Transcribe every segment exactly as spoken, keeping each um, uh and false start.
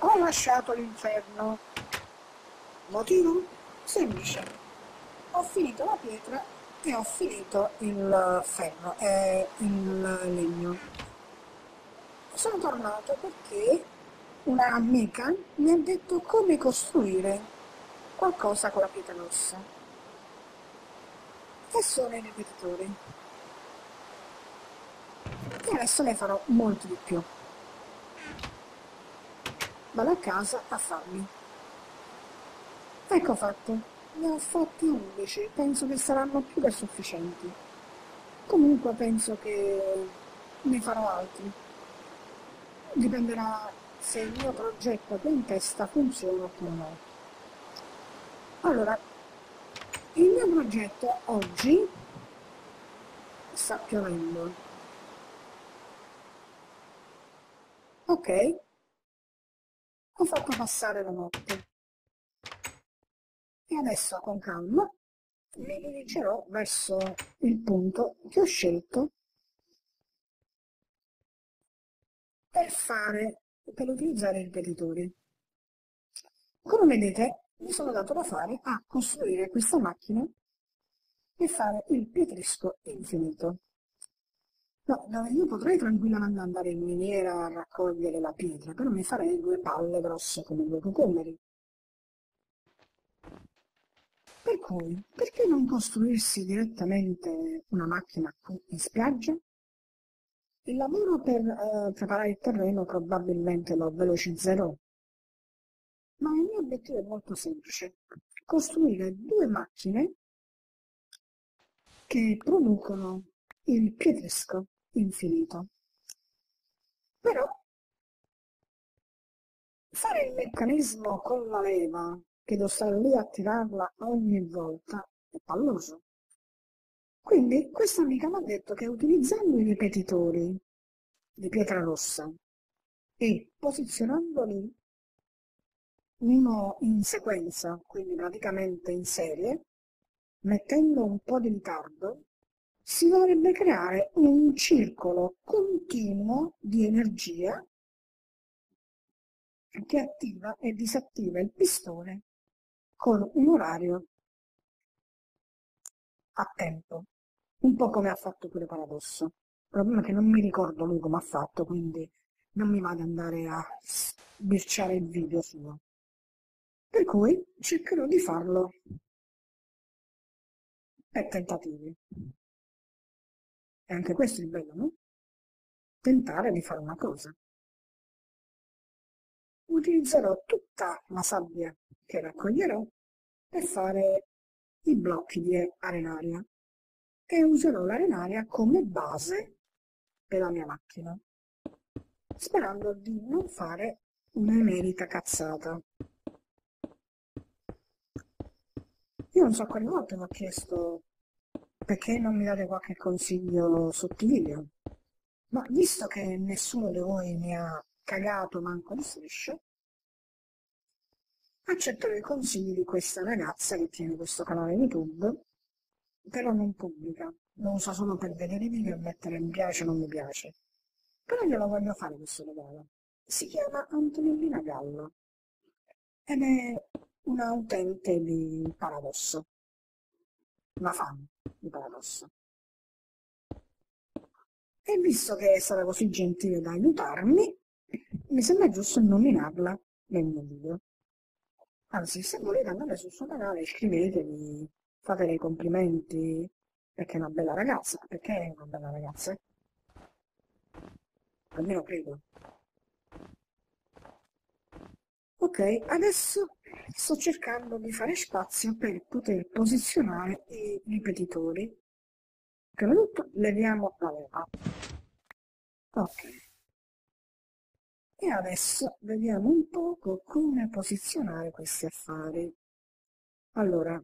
Ho lasciato l'inferno. Motivo? Semplice. Ho finito la pietra e ho finito il ferro e il legno. Sono tornato perché una amica mi ha detto come costruire qualcosa con la pietra rossa. E sono i ripetitori. E adesso ne farò molti di più. Vado a casa a farli. Ecco fatto, ne ho fatti undici, penso che saranno più che sufficienti. Comunque penso che ne farò altri. Dipenderà se il mio progetto che ho in testa funziona oppure no. Allora, il mio progetto oggi sta piovendo. Ok, ho fatto passare la notte e adesso con calma mi dirigerò verso il punto che ho scelto per fare, per utilizzare i ripetitori. Come vedete, mi sono dato da fare a costruire questa macchina e fare il pietrisco infinito. No, dove io potrei tranquillamente andare in miniera a raccogliere la pietra, però mi farei due palle grosse come due cucumeri. Per cui, perché non costruirsi direttamente una macchina qui in spiaggia? Il lavoro per eh, preparare il terreno probabilmente lo velocizzerò, ma il mio obiettivo è molto semplice: costruire due macchine che producono il pietrisco infinito. Però fare il meccanismo con la leva, che devo stare lì a tirarla ogni volta, è palloso. Quindi questa amica mi ha detto che utilizzando i ripetitori di pietra rossa e posizionandoli uno in sequenza, quindi praticamente in serie, mettendo un po' di ritardo, si dovrebbe creare un circolo continuo di energia che attiva e disattiva il pistone con un orario a tempo, un po' come ha fatto pure Paradosso. Il problema è che non mi ricordo lui come ha fatto, quindi non mi vado ad andare a sbirciare il video suo. Per cui cercherò di farlo per tentativi. E anche questo è il bello, no? Tentare di fare una cosa. Utilizzerò tutta la sabbia che raccoglierò per fare i blocchi di arenaria e userò l'arenaria come base per la mia macchina, sperando di non fare un'emerita cazzata. Io non so quante volte mi ho chiesto perché non mi date qualche consiglio sotto video, ma visto che nessuno di voi mi ha cagato manco di strisce, accetterò i consigli di questa ragazza che tiene questo canale YouTube, però non pubblica, lo usa solo per vedere i video e mettere mi piace o non mi piace. Però glielo voglio fare questo regalo. Si chiama Antonellina Gallo ed è una utente di Paradosso, una fan di Paradosso. E visto che è stata così gentile da aiutarmi, mi sembra giusto nominarla nel mio video. Anzi, se volete andare sul suo canale, iscrivetevi, fate dei complimenti, perché è una bella ragazza, perché è una bella ragazza, almeno credo. Ok, adesso sto cercando di fare spazio per poter posizionare i ripetitori. Prima di tutto leviamo la leva. Ok, e adesso vediamo un poco come posizionare questi affari. Allora,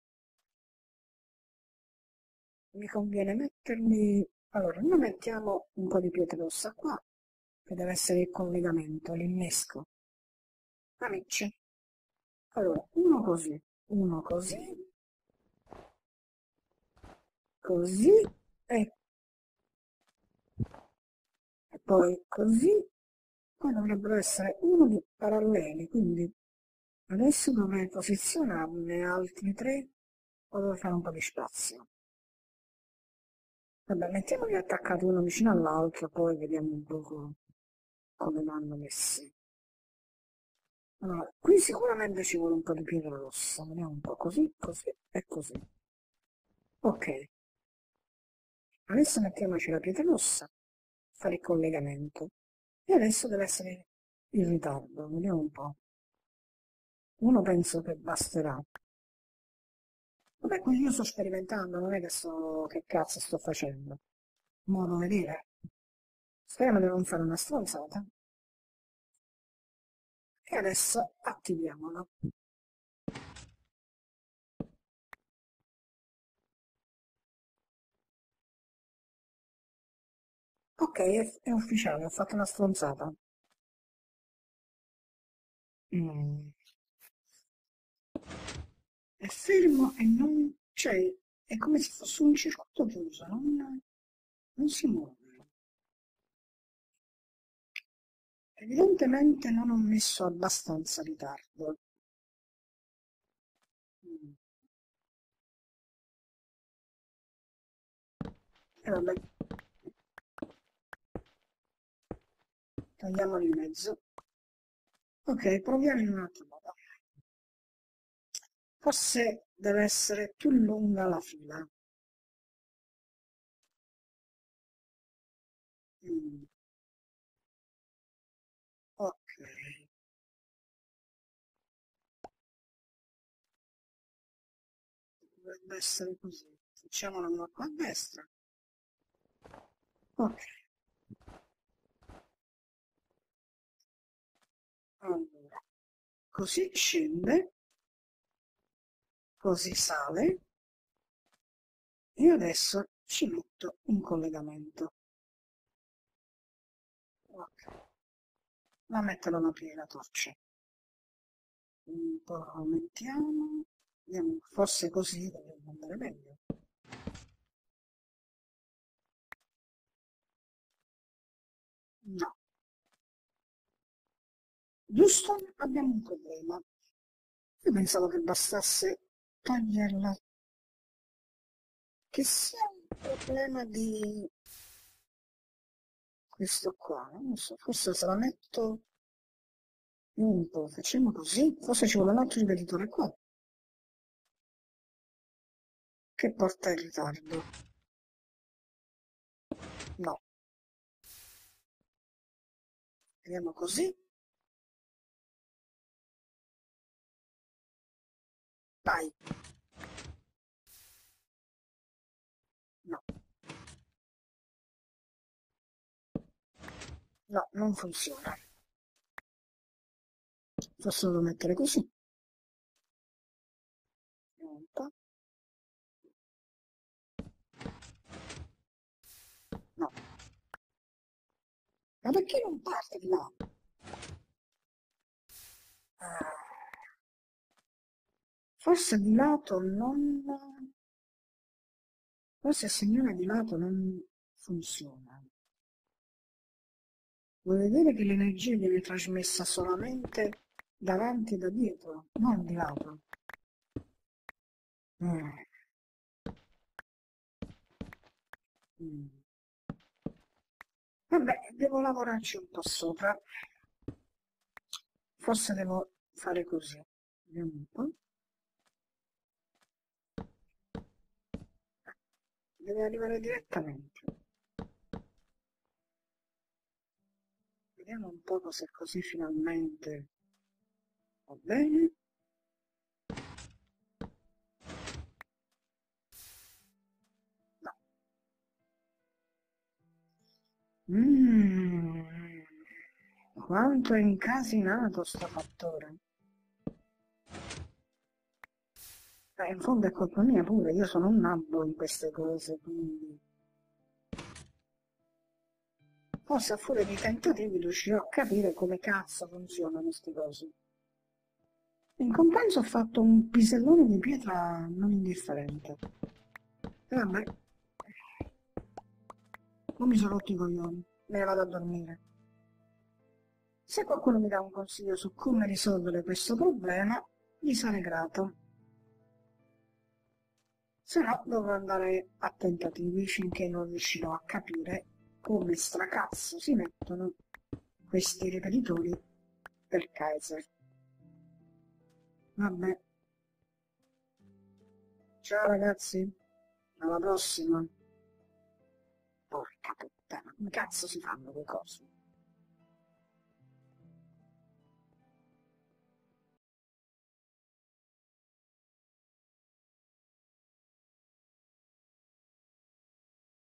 mi conviene metterli... Allora, noi mettiamo un po' di pietra rossa qua, che deve essere il collegamento, l'innesco. Amici. Allora, uno così, uno così, così, e, e poi così, Poi dovrebbero essere uno di paralleli, quindi adesso dovrei posizionarne altri tre o devo fare un po' di spazio. Vabbè, mettiamoli attaccati uno vicino all'altro, poi vediamo un po' come vanno messi. Allora, qui sicuramente ci vuole un po' di pietra rossa, vediamo un po' così, così e così. Ok, adesso mettiamoci la pietra rossa, fare il collegamento. E adesso deve essere in ritardo, vediamo un po'. Uno penso che basterà. Vabbè, qui io sto sperimentando, non è che so che cazzo sto facendo. Modo vedere. Speriamo di non fare una stronzata. E adesso attiviamolo. Ok, è, è ufficiale, ho fatto una stronzata. Mm. È fermo e non c'è, è come se fosse un circuito chiuso, non, non si muove. Evidentemente non ho messo abbastanza ritardo. Mm. E vabbè, tagliamolo in mezzo. Ok, proviamo in un altro modo. Forse deve essere più lunga la fila. Mm. Ok, dovrebbe essere così. Facciamolo una qua a destra. Ok, allora, così scende, così sale, e adesso ci metto un collegamento. Ok, la metto da una piega torcia. Un po' aumentiamo, vediamo, forse così dovrebbe andare meglio. No, giusto, abbiamo un problema. Io pensavo che bastasse toglierla, che sia un problema di questo qua, non so, forse se la metto un po', facciamo così, forse ci vuole un altro ripetitore qua, che porta in ritardo. No, vediamo così, vai, no, no, non funziona. Forse devo mettere così, un po', no, ma perché non parte di là? Ah, forse di lato non, forse il segnale di lato non funziona. Vuol vedere che l'energia viene trasmessa solamente davanti e da dietro, non di lato. Mm. Mm. Vabbè, devo lavorarci un po' sopra. Forse devo fare così. Vediamo un po'. Deve arrivare direttamente. Vediamo un po' se così finalmente va bene. No. Mm. Quanto è incasinato sto fattore. Eh, in fondo è colpa mia pure, io sono un nabbo in queste cose, quindi forse a furia di tentativi riuscirò a capire come cazzo funzionano queste cose. In compenso ho fatto un pisellone di pietra non indifferente. E vabbè, non mi sono rotti i coglioni, me ne vado a dormire. Se qualcuno mi dà un consiglio su come risolvere questo problema, gli sarei grato. Se no, dovrò andare a tentativi finché non riuscirò a capire come stracazzo si mettono questi ripetitori per Kaiser. Vabbè. Ciao ragazzi, alla prossima. Porca puttana, come cazzo si fanno quei cosi?